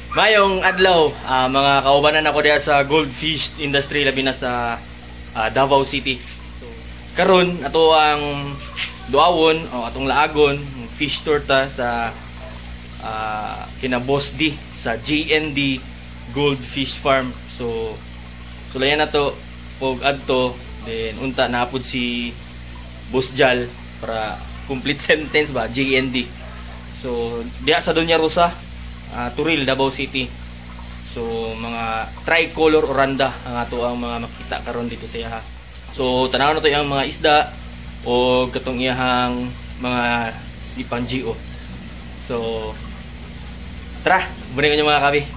Mayong adlaw, mga kaubanan ako diya sa goldfish industry labi na sa Davao City. So, karon ato ang duawon o atong laagon fish tour ta sa kina Boss D sa GND Goldfish Farm. So sulayan na to og adto then unta napud si Boss Jal para complete sentence ba GND. So diya sa Doña Rosa, Turil, Davao City. So mga tricolor oranda ang ato ang mga makita karon dito sa iha. So tanaw na to yung mga isda o katong iyahang mga ipang GO. So tara, bunin ko nyo mga kabi.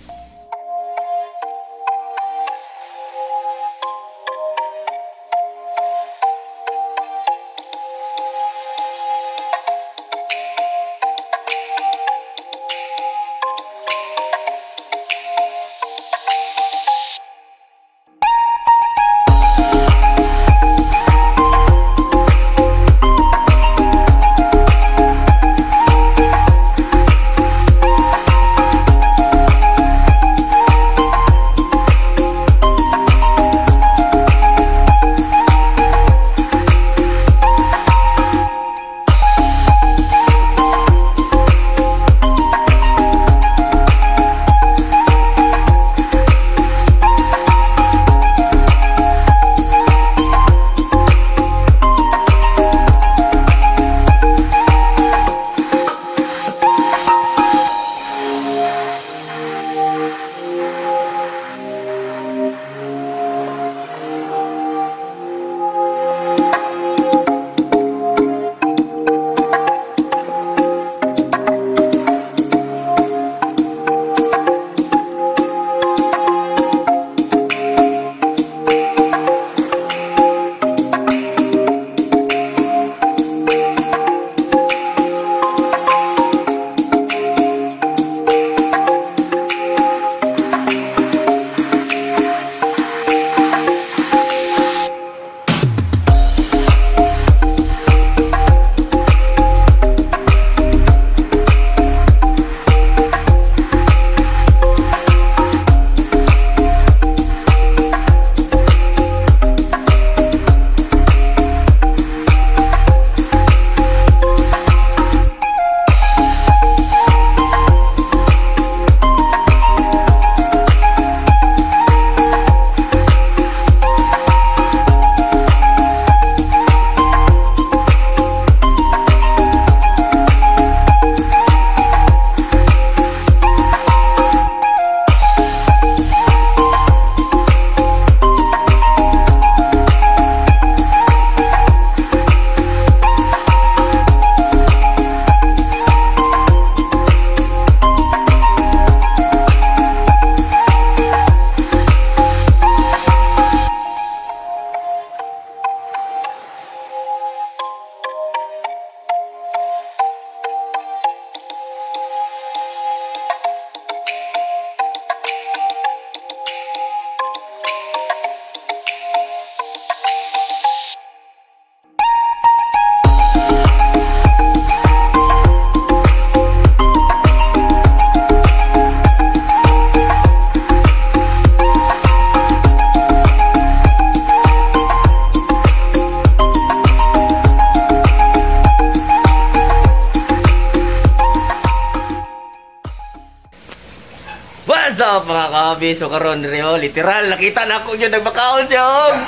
What's up mga kabi? So karon rio literal nakita na ako yung nagbakaon siya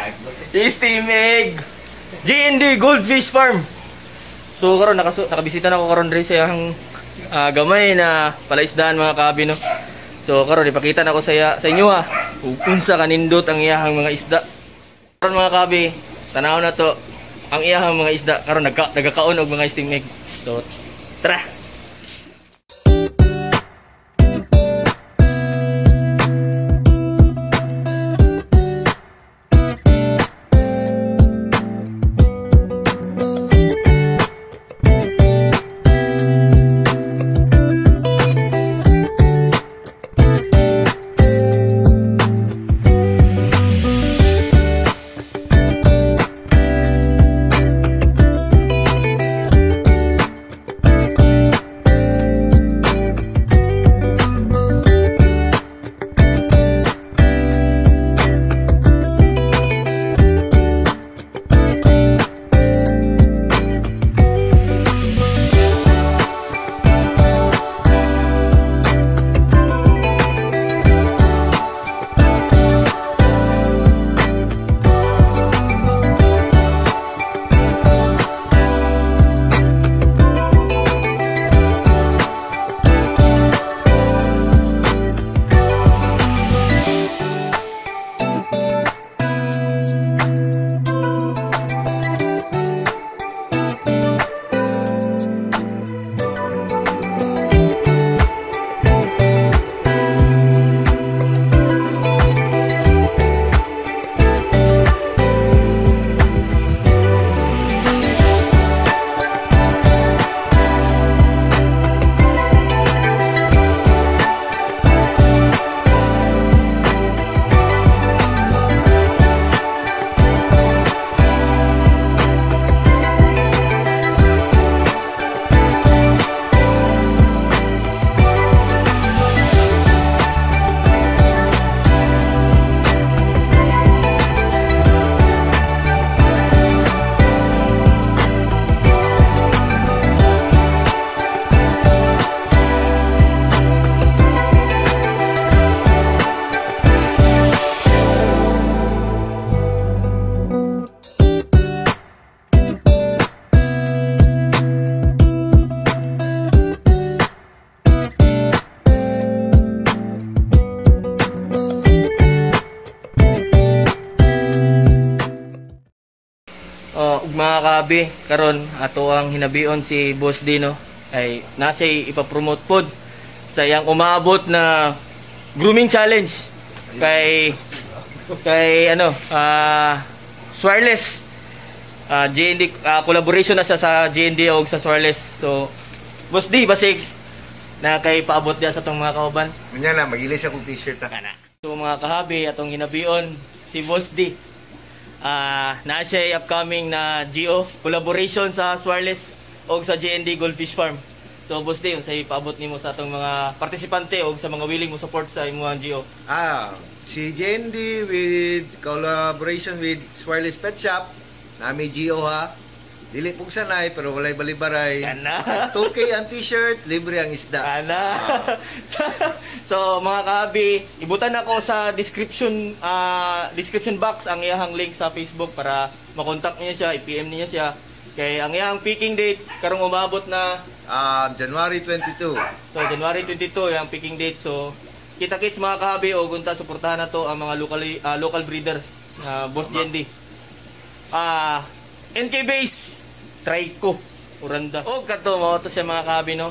Steam Egg GND Goldfish Farm. So karon nakabisita na ako karon rin sa yung gamay na palaisdaan mga kabi no. So karon ipakita na ko sa inyo kung unsa kanindot ang iyahang mga isda. Karon mga kabi, tanaw na to ang iyahang mga isda karon nagkakaon og mga Steam Egg. So tara. mga kahabi, karon ato ang hinabion si Boss Dino ay nasa ipapromote pod sa iyang umaabot na grooming challenge kay ano Swarless GND collaboration na siya sa GND o sa Swarless. So Boss D basig na kay paabot dia sa tong mga kauban. Unya na magilis akong t-shirt ta. So mga kahabi atong hinabion si Boss D. Na siya upcoming na GO collaboration sa Swarless o sa GND Goldfish Farm. So Boss D, unsay paabot nimo sa atong mga partisipante o sa mga willing mo support sa imong GO? Si GND with collaboration with Swarless Pet Shop, nami GO ha. Dili pug sanay pero walay balibaray. Kana. 2K ang t-shirt, libre ang isda. Kana. So mga kahabi, ibutan ako sa description box ang iyang link sa Facebook para makontak niya siya, i-PM niya siya. Kay ang iyang picking date karong umabot na January 22. So January 22 yung picking date. So kita-kits mga kahabi o gunta suportahan na to ang mga local breeders Boss GND. NK base Trico Uranda. O kato mo to siya mga kahabi no.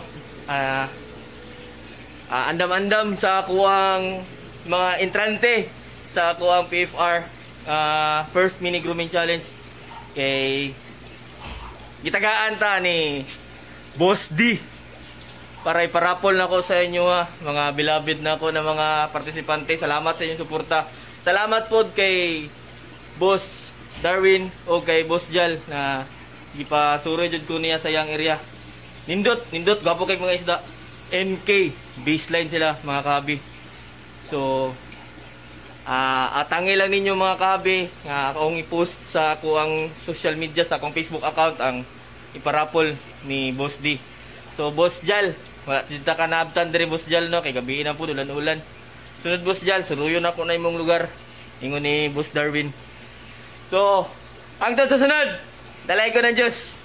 Andam-andam sa kuwang mga entrante sa kuwang PFR first mini grooming challenge kay gitagaan ta ni Boss D para iparapol na ko sa inyo mga beloved na ko na mga partisipante. Salamat sa inyong suporta. Salamat po kay Boss Darwin o kay Boss Jal na ipasuro jud ko niya sa yang area. Nindot gwapo kay mga isda. NK baseline sila mga kahabi. So atangi lang ninyo mga kahabi nga akong i-post sa akong social media sa akong Facebook account ang iparapol ni Boss D. So Boss Jal, wala dita ka naabtan diri Boss Jal no kay gabi na po ulan-ulan. Sunod Boss Jal, suruyon ako na imong lugar. Ingon ni Boss Darwin. So, hangtod sa sunod. Dalay ko ng Diyos.